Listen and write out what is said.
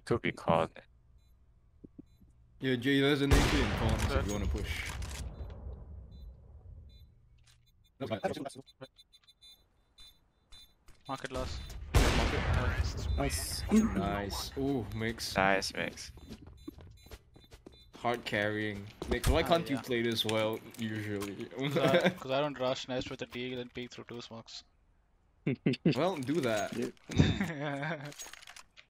To be called. Yeah, Jay, there's an AK in comms if you want to push. Market loss. Nice. Nice. Ooh, mix. Nice mix. Hard carrying. Mix, why can't you yeah. play this well, usually? Because I don't rush nest with a deagle and peek through 2 smokes. Well, do that. Yeah.